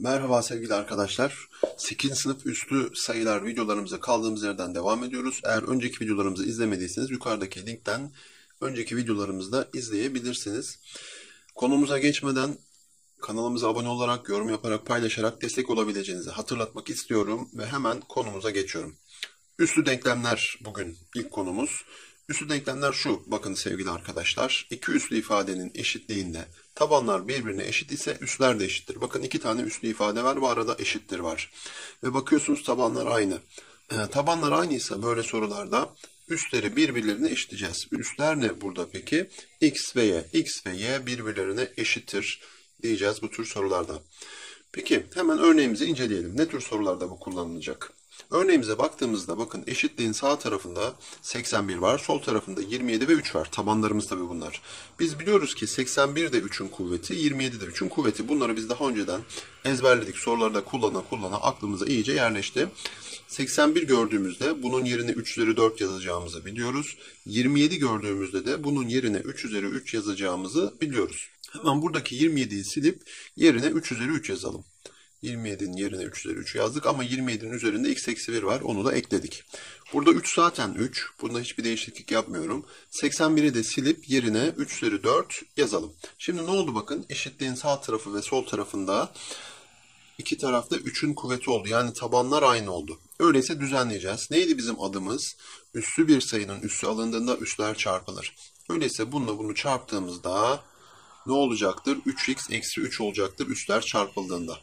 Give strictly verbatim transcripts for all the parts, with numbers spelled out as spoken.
Merhaba sevgili arkadaşlar. sekizinci sınıf üstü sayılar videolarımıza kaldığımız yerden devam ediyoruz. Eğer önceki videolarımızı izlemediyseniz yukarıdaki linkten önceki videolarımızı da izleyebilirsiniz. Konumuza geçmeden kanalımıza abone olarak, yorum yaparak, paylaşarak destek olabileceğinizi hatırlatmak istiyorum ve hemen konumuza geçiyorum. Üslü denklemler bugün ilk konumuz. Üslü denklemler şu, bakın sevgili arkadaşlar. İki üslü ifadenin eşitliğinde tabanlar birbirine eşit ise üsler de eşittir. Bakın iki tane üslü ifade var, bu arada eşittir var. Ve bakıyorsunuz tabanlar aynı. E, tabanlar aynıysa böyle sorularda üsleri birbirlerine eşitleyeceğiz. Üsler ne burada peki? X ve Y. X ve Y birbirlerine eşittir diyeceğiz bu tür sorularda. Peki hemen örneğimizi inceleyelim. Ne tür sorularda bu kullanılacak? Örneğimize baktığımızda bakın eşitliğin sağ tarafında seksen bir var, sol tarafında yirmi yedi ve üç var. Tabanlarımız tabii bunlar. Biz biliyoruz ki seksen bir de üçün kuvveti, yirmi yedi de üçün kuvveti. Bunları biz daha önceden ezberledik. Sorularda kullana kullana aklımıza iyice yerleşti. seksen bir gördüğümüzde bunun yerine üç üzeri dört yazacağımızı biliyoruz. yirmi yedi gördüğümüzde de bunun yerine üç üzeri üç yazacağımızı biliyoruz. Hemen buradaki yirmi yediyi silip yerine üç üzeri üç yazalım. yirmi yedinin yerine üç üzeri üç yazdık ama yirmi yedinin üzerinde x eksi bir var. Onu da ekledik. Burada üç zaten üç. Bunda hiçbir değişiklik yapmıyorum. seksen biri de silip yerine üç üzeri dört yazalım. Şimdi ne oldu bakın? Eşitliğin sağ tarafı ve sol tarafında iki tarafta üçün kuvveti oldu. Yani tabanlar aynı oldu. Öyleyse düzenleyeceğiz. Neydi bizim adımız? Üssü bir sayının üssü alındığında üsler çarpılır. Öyleyse bununla bunu çarptığımızda ne olacaktır? üç x eksi üç olacaktır üsler çarpıldığında.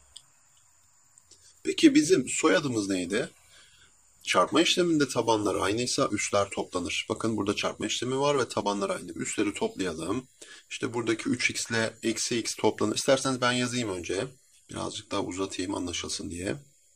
Peki bizim soyadımız neydi? Çarpma işleminde tabanlar aynıysa üsler toplanır. Bakın burada çarpma işlemi var ve tabanlar aynı. Üsleri toplayalım. İşte buradaki üç x ile eksi x toplanır. İsterseniz ben yazayım önce. Birazcık daha uzatayım anlaşılsın diye.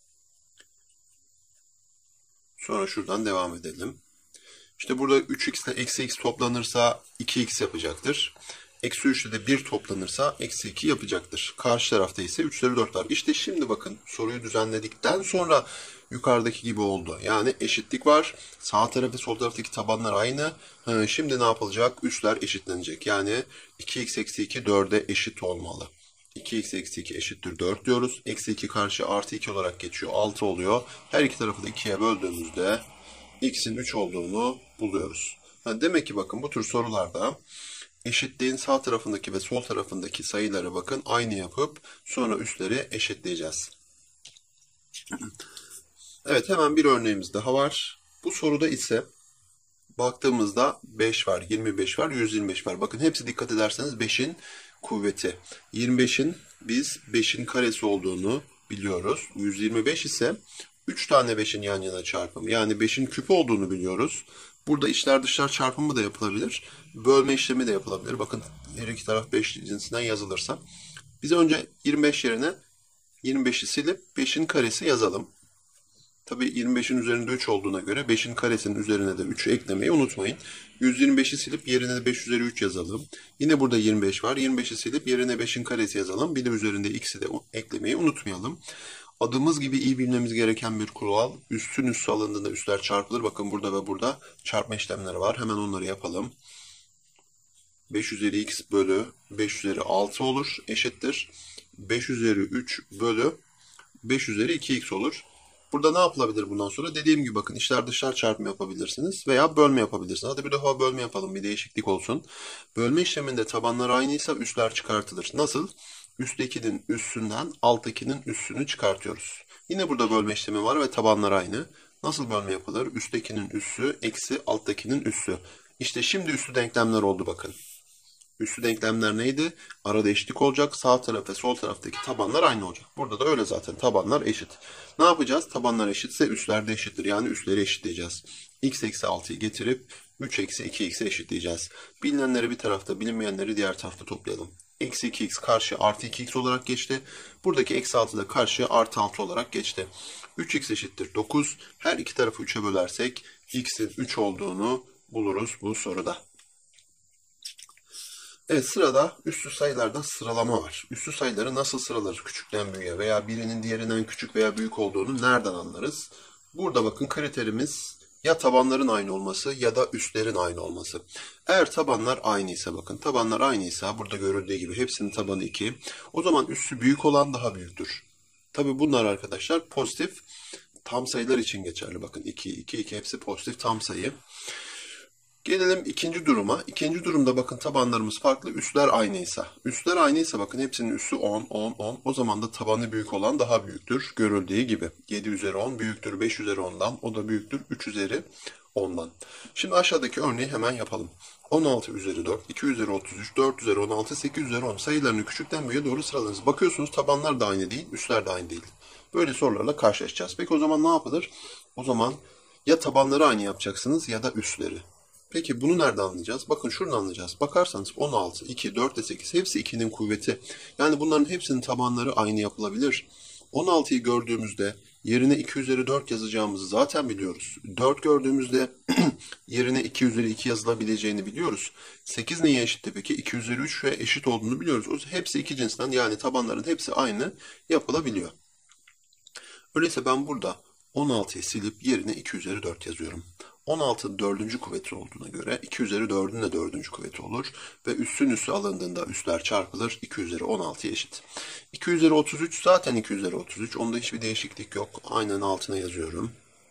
Sonra şuradan devam edelim. İşte burada üç x ile eksi x toplanırsa iki x yapacaktır. Eksi üç ile de bir toplanırsa eksi iki yapacaktır. Karşı tarafta ise üç üzeri dört var. İşte şimdi bakın soruyu düzenledikten sonra yukarıdaki gibi oldu. Yani eşitlik var. Sağ taraf ve sol taraftaki tabanlar aynı. Ha, şimdi ne yapılacak? Üsler eşitlenecek. Yani iki x eksi iki dörde eşit olmalı. iki x eksi iki eşittir dört diyoruz. Eksi iki karşı artı iki olarak geçiyor. altı oluyor. Her iki tarafı da ikiye böldüğümüzde x'in üç olduğunu buluyoruz. Ha, demek ki bakın bu tür sorularda eşitliğin sağ tarafındaki ve sol tarafındaki sayıları bakın aynı yapıp sonra üsleri eşitleyeceğiz. Evet hemen bir örneğimiz daha var. Bu soruda ise baktığımızda beş var, yirmi beş var, yüz yirmi beş var. Bakın hepsi dikkat ederseniz beşin kuvveti. yirmi beşin biz beşin karesi olduğunu biliyoruz. yüz yirmi beş ise üç tane beşin yan yana çarpımı. Yani beşin küpü olduğunu biliyoruz. Burada içler dışlar çarpımı da yapılabilir. Bölme işlemi de yapılabilir. Bakın her iki taraf beş cinsinden yazılırsa. Biz önce yirmi beş yerine yirmi beşi silip beşin karesi yazalım. Tabii yirmi beşin üzerinde üç olduğuna göre beşin karesinin üzerine de üçü eklemeyi unutmayın. yüz yirmi beşi silip yerine de beş üzeri üç yazalım. Yine burada yirmi beş var. yirmi beşi silip yerine beşin karesi yazalım. Bir de üzerinde x'i de eklemeyi unutmayalım. Adımız gibi iyi bilmemiz gereken bir kural. Üstün üssü alındığında üsler çarpılır. Bakın burada ve burada çarpma işlemleri var. Hemen onları yapalım. beş üzeri x bölü beş üzeri altı olur. Eşittir. beş üzeri üç bölü beş üzeri iki x olur. Burada ne yapılabilir bundan sonra? Dediğim gibi bakın içler dışlar çarpımı yapabilirsiniz veya bölme yapabilirsiniz. Hadi bir defa bölme yapalım, bir değişiklik olsun. Bölme işleminde tabanlar aynıysa üsler çıkartılır. Nasıl? Üsttekinin üssünden alttakinin üssünü çıkartıyoruz. Yine burada bölme işlemi var ve tabanlar aynı. Nasıl bölme yapılır? Üsttekinin üssü eksi alttakinin üssü. İşte şimdi üslü denklemler oldu bakın. Üslü denklemler neydi? Arada eşitlik olacak. Sağ taraf ve sol taraftaki tabanlar aynı olacak. Burada da öyle zaten. Tabanlar eşit. Ne yapacağız? Tabanlar eşitse üsler de eşittir. Yani üsleri eşitleyeceğiz. X eksi altıyı getirip üç eksi iki x'e eşitleyeceğiz. Bilinenleri bir tarafta, bilinmeyenleri diğer tarafta toplayalım. Eksi iki x karşı artı iki x olarak geçti. Buradaki eksi altı da karşı artı altı olarak geçti. üç x eşittir dokuz. Her iki tarafı üçe bölersek x'in üç olduğunu buluruz bu soruda. Evet sırada üslü sayılarda sıralama var. Üslü sayıları nasıl sıralarız küçükten büyüğe veya birinin diğerinden küçük veya büyük olduğunu nereden anlarız? Burada bakın kriterimiz Ya tabanların aynı olması ya da üstlerin aynı olması. Eğer tabanlar aynıysa, bakın tabanlar aynıysa burada görüldüğü gibi hepsinin tabanı iki. O zaman üssü büyük olan daha büyüktür. Tabi bunlar arkadaşlar pozitif tam sayılar için geçerli. Bakın iki, iki, iki hepsi pozitif tam sayı. Gelelim ikinci duruma. İkinci durumda bakın tabanlarımız farklı, üsler aynıysa. Üsler aynıysa bakın hepsinin üssü on, on, on. O zaman da tabanı büyük olan daha büyüktür. Görüldüğü gibi. yedi üzeri on büyüktür beş üzeri ondan. O da büyüktür üç üzeri ondan. Şimdi aşağıdaki örneği hemen yapalım. on altı üzeri dört, iki üzeri otuz üç, dört üzeri on altı, sekiz üzeri on sayılarını küçükten büyüğe doğru sıralarız. Bakıyorsunuz tabanlar da aynı değil, üsler de aynı değil. Böyle sorularla karşılaşacağız. Peki o zaman ne yapılır? O zaman ya tabanları aynı yapacaksınız ya da üsleri. Peki bunu nereden anlayacağız? Bakın şuradan anlayacağız. Bakarsanız on altı, iki, dört ve sekiz hepsi ikinin kuvveti. Yani bunların hepsinin tabanları aynı yapılabilir. on altıyı gördüğümüzde yerine iki üzeri dört yazacağımızı zaten biliyoruz. dört gördüğümüzde yerine iki üzeri iki yazılabileceğini biliyoruz. sekiz neye eşitti peki? iki üzeri üç ve eşit olduğunu biliyoruz. O hepsi iki cinsten, yani tabanların hepsi aynı yapılabiliyor. Öyleyse ben burada on altıyı silip yerine iki üzeri dört yazıyorum. on altının dördüncü kuvveti olduğuna göre iki üzeri dördün de dördüncü kuvveti olur. Ve üssün üssü alındığında üsler çarpılır. iki üzeri on altıya eşit. iki üzeri otuz üç zaten iki üzeri otuz üç. Onda hiçbir değişiklik yok. Aynen altına yazıyorum.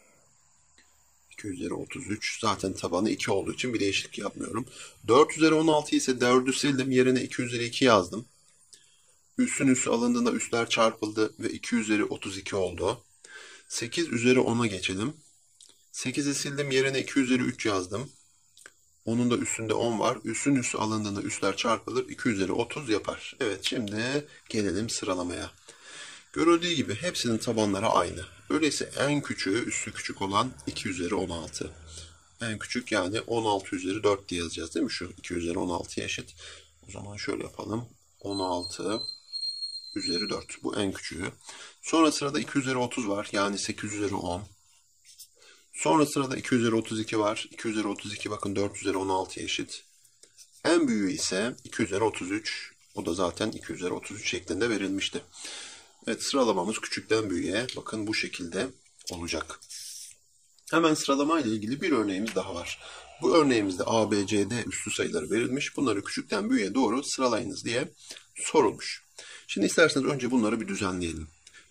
iki üzeri otuz üç zaten tabanı iki olduğu için bir değişiklik yapmıyorum. dört üzeri on altı ise dördü sildim. Yerine iki üzeri iki yazdım. Üssün üssü alındığında üsler çarpıldı ve iki üzeri otuz iki oldu. sekiz üzeri ona geçelim. sekizi sildim, yerine iki üzeri üç yazdım. Onun da üstünde on var. Üssün üssü alındığında üsler çarpılır. iki üzeri otuz yapar. Evet, şimdi gelelim sıralamaya. Görüldüğü gibi hepsinin tabanları aynı. Öyleyse en küçüğü üssü küçük olan iki üzeri on altı. En küçük yani on altı üzeri dört diye yazacağız değil mi? Şu iki üzeri on altıya eşit. O zaman şöyle yapalım. on altı üzeri dört. Bu en küçüğü. Sonra sırada iki üzeri otuz var. Yani sekiz üzeri on. Sonra sırada iki üzeri otuz iki var. iki üzeri otuz iki bakın dört üzeri on altıya eşit. En büyüğü ise iki üzeri otuz üç. O da zaten iki üzeri otuz üç şeklinde verilmişti. Evet, sıralamamız küçükten büyüğe bakın bu şekilde olacak. Hemen sıralama ile ilgili bir örneğimiz daha var. Bu örneğimizde A, B, C, D üslü sayıları verilmiş. Bunları küçükten büyüğe doğru sıralayınız diye sorulmuş. Şimdi isterseniz önce bunları bir düzenleyelim.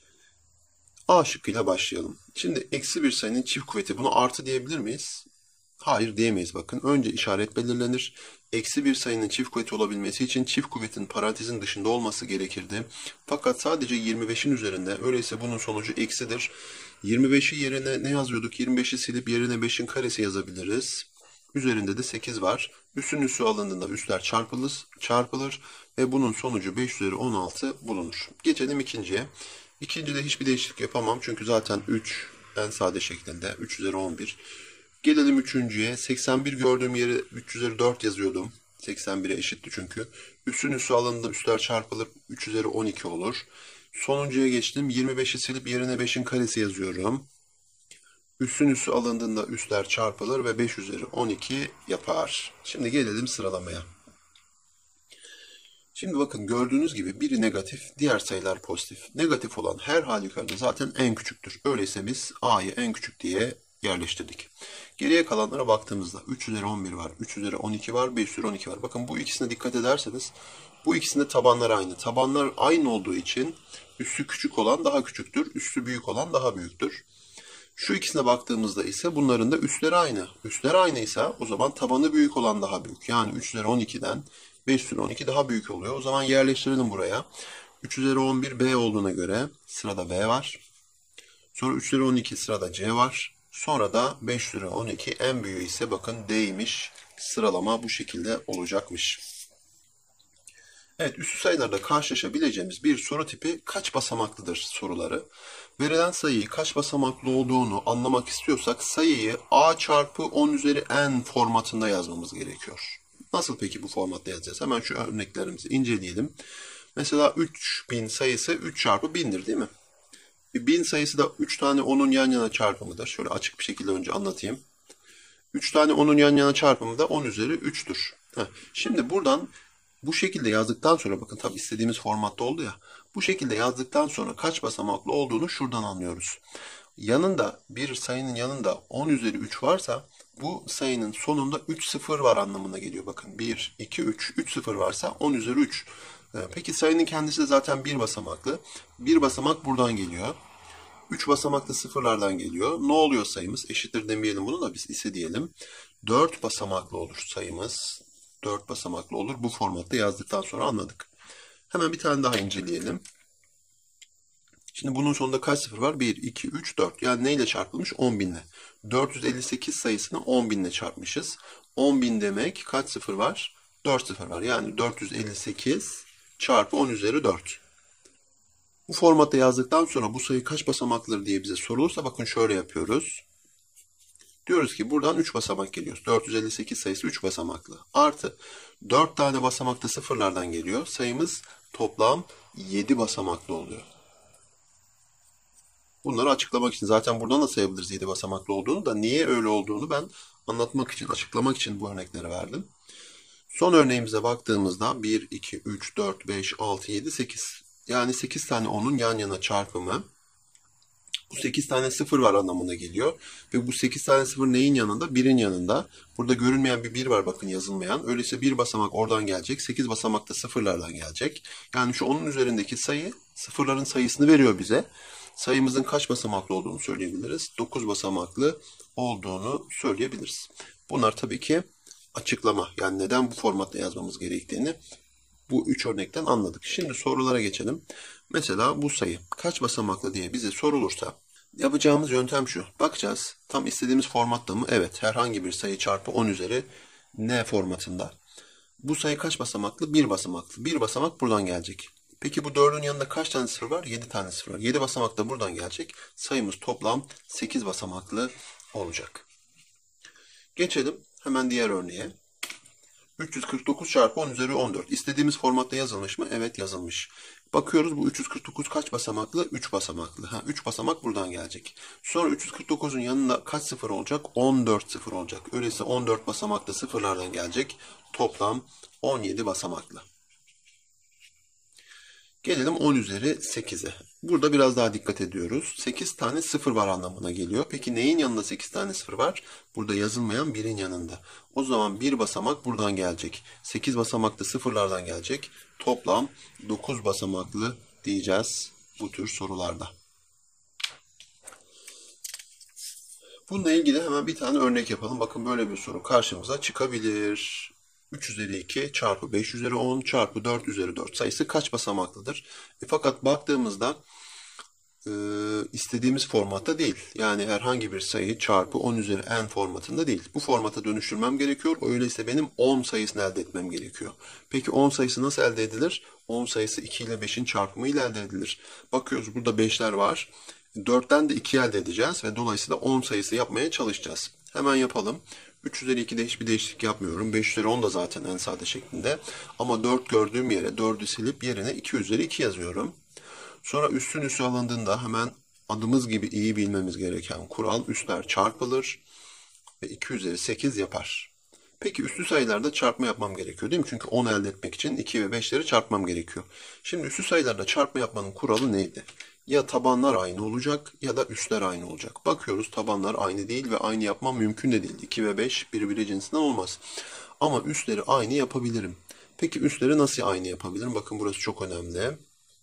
A şıkkıyla başlayalım. Şimdi eksi bir sayının çift kuvveti. Bunu artı diyebilir miyiz? Hayır diyemeyiz bakın. Önce işaret belirlenir. Eksi bir sayının çift kuvveti olabilmesi için çift kuvvetin parantezin dışında olması gerekirdi. Fakat sadece yirmi beşin üzerinde. Öyleyse bunun sonucu eksidir. yirmi beşi yerine ne yazıyorduk? yirmi beşi silip yerine beşin karesi yazabiliriz. Üzerinde de sekiz var. Üssün üssü alındığında üsler çarpılır, çarpılır ve bunun sonucu beş üzeri on altı bulunur. Geçelim ikinciye. İkincide hiçbir değişiklik yapamam çünkü zaten üç en sade şeklinde. üç üzeri on bir. Gelelim üçüncüye. seksen bir gördüğüm yere üç üzeri dört yazıyordum. seksen bire eşitti çünkü. Üssün üssü alındığında üsler çarpılır. üç üzeri on iki olur. Sonuncuya geçtim. yirmi beşi silip yerine beşin karesi yazıyorum. Üssün üssü alındığında üsler çarpılır ve beş üzeri on iki yapar. Şimdi gelelim sıralamaya. Şimdi bakın gördüğünüz gibi biri negatif, diğer sayılar pozitif. Negatif olan her halükarda zaten en küçüktür. Öyleyse biz A'yı en küçük diye yerleştirdik. Geriye kalanlara baktığımızda üç üzeri on bir var, üç üzeri on iki var, beş üzeri on iki var. Bakın bu ikisine dikkat ederseniz bu ikisinde tabanlar aynı. Tabanlar aynı olduğu için üssü küçük olan daha küçüktür, üssü büyük olan daha büyüktür. Şu ikisine baktığımızda ise bunların da üsleri aynı. Üsler aynıysa o zaman tabanı büyük olan daha büyük. Yani üç üzeri on ikiden beş üzeri on iki daha büyük oluyor. O zaman yerleştirelim buraya. üç üzeri on bir B olduğuna göre sırada B var. Sonra üç üzeri on iki sırada C var. Sonra da beş üzeri on iki en büyüğü ise bakın D'ymiş. Sıralama bu şekilde olacakmış. Evet, üslü sayılarda karşılaşabileceğimiz bir soru tipi kaç basamaklıdır soruları. Verilen sayıyı kaç basamaklı olduğunu anlamak istiyorsak sayıyı A çarpı on üzeri n formatında yazmamız gerekiyor. Nasıl peki bu formatta yazacağız? Hemen şu örneklerimizi inceleyelim. Mesela üç bin sayısı üç çarpı bindir değil mi? bin sayısı da üç tane onun yan yana çarpımıdır. Şöyle açık bir şekilde önce anlatayım. üç tane onun yan yana çarpımı da on üzeri üç'tür. Heh. Şimdi buradan bu şekilde yazdıktan sonra bakın tabi istediğimiz formatta oldu ya. Bu şekilde yazdıktan sonra kaç basamaklı olduğunu şuradan anlıyoruz. yanında bir sayının yanında on üzeri üç varsa bu sayının sonunda üç sıfır var anlamına geliyor. Bakın bir, iki, üç. üç sıfır varsa on üzeri üç. Peki sayının kendisi de zaten bir basamaklı. Bir basamak buradan geliyor. üç basamaklı sıfırlardan geliyor. Ne oluyor sayımız? Eşittir demeyelim bunu da biz ise diyelim. dört basamaklı olur sayımız. dört basamaklı olur. Bu formatta yazdıktan sonra anladık. Hemen bir tane daha inceleyelim. Şimdi bunun sonunda kaç sıfır var? bir, iki, üç, dört. Yani neyle çarpılmış? on binle. dört yüz elli sekiz sayısını on binle çarpmışız. on bin demek kaç sıfır var? dört sıfır var. Yani dört yüz elli sekiz çarpı on üzeri dört. Bu formatta yazdıktan sonra bu sayı kaç basamaklıdır diye bize sorulursa bakın şöyle yapıyoruz. Diyoruz ki buradan üç basamak geliyor. dört yüz elli sekiz sayısı üç basamaklı. Artı dört tane basamakta sıfırlardan geliyor. Sayımız toplam yedi basamaklı oluyor. Bunları açıklamak için zaten buradan da sayabiliriz yedi basamaklı olduğunu da niye öyle olduğunu ben anlatmak için, açıklamak için bu örnekleri verdim. Son örneğimize baktığımızda bir, iki, üç, dört, beş, altı, yedi, sekiz. Yani sekiz tane onun yan yana çarpımı. Bu sekiz tane sıfır var anlamına geliyor. Ve bu sekiz tane sıfır neyin yanında? birin yanında. Burada görünmeyen bir bir var bakın yazılmayan. Öyleyse bir basamak oradan gelecek. sekiz basamak da sıfırlardan gelecek. Yani şu onun üzerindeki sayı sıfırların sayısını veriyor bize. Sayımızın kaç basamaklı olduğunu söyleyebiliriz. dokuz basamaklı olduğunu söyleyebiliriz. Bunlar tabii ki açıklama. Yani neden bu formatta yazmamız gerektiğini bu üç örnekten anladık. Şimdi sorulara geçelim. Mesela bu sayı kaç basamaklı diye bize sorulursa yapacağımız yöntem şu. Bakacağız tam istediğimiz formatta mı? Evet, herhangi bir sayı çarpı on üzeri n formatında. Bu sayı kaç basamaklı? bir basamaklı. bir basamak buradan gelecek. Peki bu dördün yanında kaç tane sıfır var? yedi tane sıfır var. yedi basamak da buradan gelecek. Sayımız toplam sekiz basamaklı olacak. Geçelim hemen diğer örneğe. üç yüz kırk dokuz çarpı on üzeri on dört. İstediğimiz formatta yazılmış mı? Evet, yazılmış. Bakıyoruz bu üç yüz kırk dokuz kaç basamaklı? üç basamaklı. Ha, üç basamak buradan gelecek. Sonra üç yüz kırk dokuzun yanında kaç sıfır olacak? on dört sıfır olacak. Öyleyse on dört basamaklı sıfırlardan gelecek. Toplam on yedi basamaklı. Gelelim on üzeri sekize. Burada biraz daha dikkat ediyoruz. sekiz tane sıfır var anlamına geliyor. Peki neyin yanında sekiz tane sıfır var? Burada yazılmayan birin yanında. O zaman bir basamak buradan gelecek. sekiz basamaklı sıfırlardan gelecek. Toplam dokuz basamaklı diyeceğiz bu tür sorularda. Bununla ilgili hemen bir tane örnek yapalım. Bakın böyle bir soru karşımıza çıkabilir. üç üzeri iki çarpı beş üzeri on çarpı dört üzeri dört sayısı kaç basamaklıdır? E fakat baktığımızda e, istediğimiz formatta değil. Yani herhangi bir sayı çarpı on üzeri n formatında değil. Bu formata dönüştürmem gerekiyor. Öyleyse benim on sayısını elde etmem gerekiyor. Peki on sayısı nasıl elde edilir? on sayısı iki ile beşin çarpımı ile elde edilir. Bakıyoruz burada beşler var. dörtten de iki elde edeceğiz ve dolayısıyla on sayısı yapmaya çalışacağız. Hemen yapalım. üç üzeri ikide hiçbir değişiklik yapmıyorum. beş üzeri on da zaten en sade şeklinde. Ama dört gördüğüm yere dördü silip yerine iki üzeri iki yazıyorum. Sonra üstün üssü alındığında hemen adımız gibi iyi bilmemiz gereken kural üstler çarpılır ve iki üzeri sekiz yapar. Peki üslü sayılarda çarpma yapmam gerekiyor değil mi? Çünkü on elde etmek için iki ve beşleri çarpmam gerekiyor. Şimdi üslü sayılarda çarpma yapmanın kuralı neydi? Ya tabanlar aynı olacak ya da üsler aynı olacak. Bakıyoruz tabanlar aynı değil ve aynı yapmam mümkün de değil. iki ve beş birbiri cinsinden olmaz. Ama üsleri aynı yapabilirim. Peki üsleri nasıl aynı yapabilirim? Bakın burası çok önemli.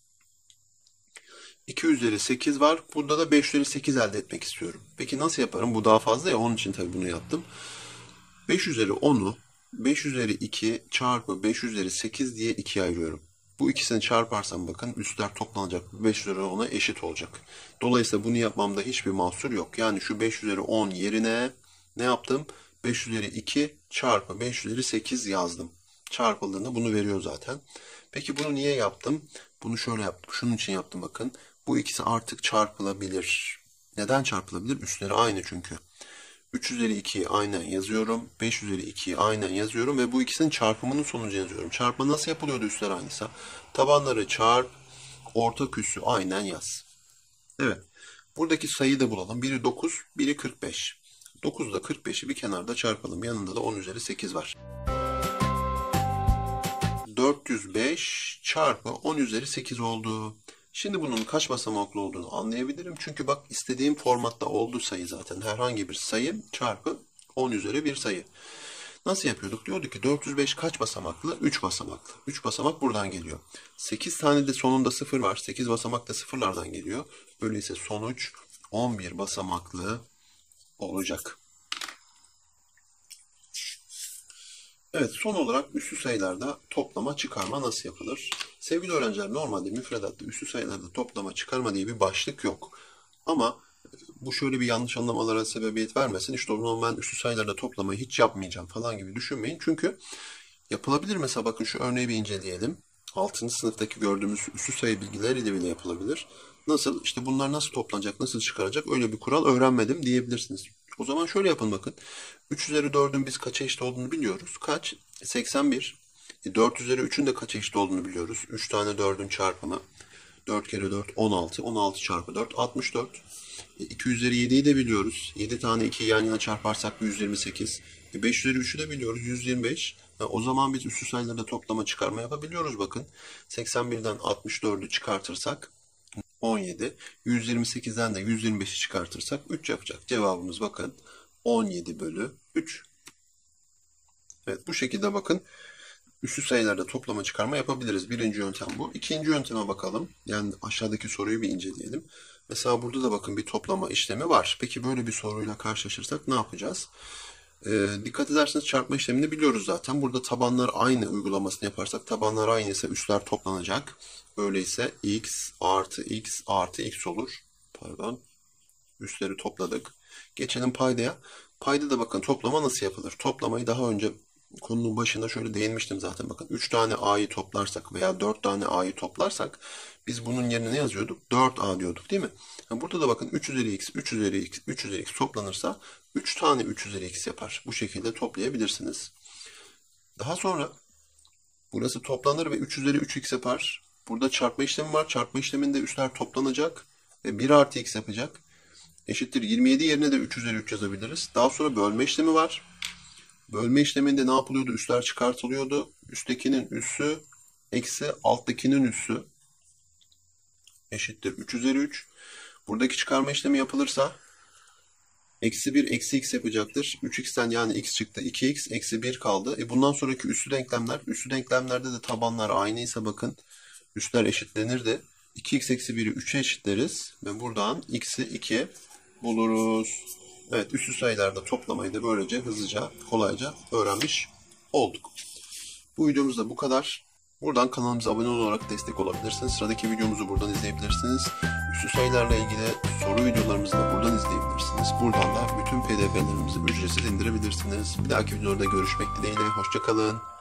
iki üzeri sekiz var. Burada da beş üzeri sekiz elde etmek istiyorum. Peki nasıl yaparım? Bu daha fazla ya onun için tabii bunu yaptım. beş üzeri onu beş üzeri iki çarpı beş üzeri sekiz diye ikiye ayırıyorum. Bu ikisini çarparsam bakın üstler toplanacak. beş üzeri ona eşit olacak. Dolayısıyla bunu yapmamda hiçbir mahsur yok. Yani şu beş üzeri on yerine ne yaptım? beş üzeri iki çarpı beş üzeri sekiz yazdım. Çarpıldığında bunu veriyor zaten. Peki bunu niye yaptım? Bunu şöyle yaptım. Şunun için yaptım bakın. Bu ikisi artık çarpılabilir. Neden çarpılabilir? Üstleri aynı çünkü. üç üzeri ikiyi aynen yazıyorum. beş üzeri ikiyi aynen yazıyorum. Ve bu ikisinin çarpımının sonucu yazıyorum. Çarpma nasıl yapılıyordu üstler aynıysa? Tabanları çarp, ortak üssü aynen yaz. Evet. Buradaki sayıyı da bulalım. Biri dokuz, biri kırk beş. dokuz ile kırk beşi bir kenarda çarpalım. Yanında da on üzeri sekiz var. dört yüz beş çarpı on üzeri sekiz oldu. Şimdi bunun kaç basamaklı olduğunu anlayabilirim. Çünkü bak istediğim formatta oldu sayı zaten. Herhangi bir sayı çarpı on üzeri bir sayı. Nasıl yapıyorduk? Diyorduk ki dört yüz beş kaç basamaklı? üç basamaklı. üç basamak buradan geliyor. sekiz tane de sonunda sıfır var. sekiz basamak da sıfırlardan geliyor. Öyleyse sonuç on bir basamaklı olacak. Evet, son olarak üslü sayılarda toplama çıkarma nasıl yapılır? Sevgili öğrenciler, normalde müfredatta üslü sayılarda toplama çıkarma diye bir başlık yok. Ama bu şöyle bir yanlış anlamalara sebebiyet vermesin. İşte o zaman ben üslü sayılarda toplamayı hiç yapmayacağım falan gibi düşünmeyin. Çünkü yapılabilir. Mesela bakın şu örneği bir inceleyelim. altıncı sınıftaki gördüğümüz üslü sayı bilgileriyle bile yapılabilir. Nasıl? İşte bunlar nasıl toplanacak, nasıl çıkaracak öyle bir kural öğrenmedim diyebilirsiniz. O zaman şöyle yapın bakın. üç üzeri dördün biz kaça eşit olduğunu biliyoruz. Kaç? seksen bir. E, dört üzeri üçün de kaça eşit olduğunu biliyoruz. üç tane dördün çarpımı. dört kere dört on altı. on altı çarpı dört altmış dört. E, iki üzeri yediyi de biliyoruz. yedi tane ikiyi yan yana çarparsak yüz yirmi sekiz. E, beş üzeri üçü de biliyoruz. yüz yirmi beş. E, o zaman biz üslü sayılarda toplama çıkarma yapabiliyoruz bakın. seksen birden altmış dördü çıkartırsak on yedi. yüz yirmi sekizden de yüz yirmi beşi çıkartırsak üç yapacak. Cevabımız bakın on yedi bölü üç. Evet, bu şekilde bakın üslü sayılarda toplama çıkarma yapabiliriz. Birinci yöntem bu. İkinci yönteme bakalım. Yani aşağıdaki soruyu bir inceleyelim. Mesela burada da bakın bir toplama işlemi var. Peki böyle bir soruyla karşılaşırsak ne yapacağız? Ee, dikkat ederseniz çarpma işlemini biliyoruz zaten. Burada tabanlar aynı uygulamasını yaparsak tabanlar aynı ise üstler toplanacak. Öyleyse x artı x artı x olur. Pardon. Üstleri topladık. Geçelim paydaya. Payda da bakın toplama nasıl yapılır? Toplamayı daha önce konunun başında şöyle değinmiştim zaten. Bakın üç tane a'yı toplarsak veya dört tane a'yı toplarsak biz bunun yerine ne yazıyorduk? dört a diyorduk değil mi? Yani burada da bakın üç üzeri x, üç üzeri x, üç üzeri x toplanırsa üç tane üç üzeri x yapar. Bu şekilde toplayabilirsiniz. Daha sonra burası toplanır ve üç üzeri üç x yapar. Burada çarpma işlemi var. Çarpma işleminde üstler toplanacak ve bir artı x yapacak. Eşittir yirmi yedi yerine de üç üzeri üç yazabiliriz. Daha sonra bölme işlemi var. Bölme işleminde ne yapılıyordu? Üstler çıkartılıyordu. Üsttekinin üssü eksi alttakinin üssü eşittir üç üzeri üç. Buradaki çıkarma işlemi yapılırsa eksi bir eksi x yapacaktır. üç x'ten yani x çıktı. iki x eksi bir kaldı. E bundan sonraki üslü denklemler. Üslü denklemlerde de tabanlar aynıysa bakın üstler eşitlenirdi. iki x eksi bir'i üçe eşitleriz. Ve buradan x'i ikiye buluruz. Evet, üslü sayılarda toplamayı da böylece hızlıca, kolayca öğrenmiş olduk. Bu videomuz da bu kadar. Buradan kanalımıza abone olarak destek olabilirsiniz. Sıradaki videomuzu buradan izleyebilirsiniz. Üslü sayılarla ilgili soru videolarımızı da buradan izleyebilirsiniz. Buradan da bütün P D F'lerimizi ücretsiz indirebilirsiniz. Bir dahaki videoda görüşmek dileğiyle. Hoşça kalın.